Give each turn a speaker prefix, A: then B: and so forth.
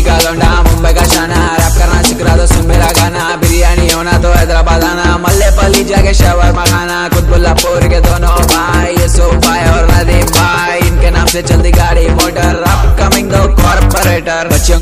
A: का लौंडा मुंबई का शाना, रैप करना सीख रहा तो सुन मेरा गाना, बिरयानी होना तो हैदराबाद आना, मल्ले पली जाके शवरमा खाना, कुतुबुल्लापुर के दोनों भाई यूसुफ भाई और नदीम भाई, इनके नाम से चलती गाड़ी मोटर, अपकमिंग दो कॉर्पोरेटर बच्चों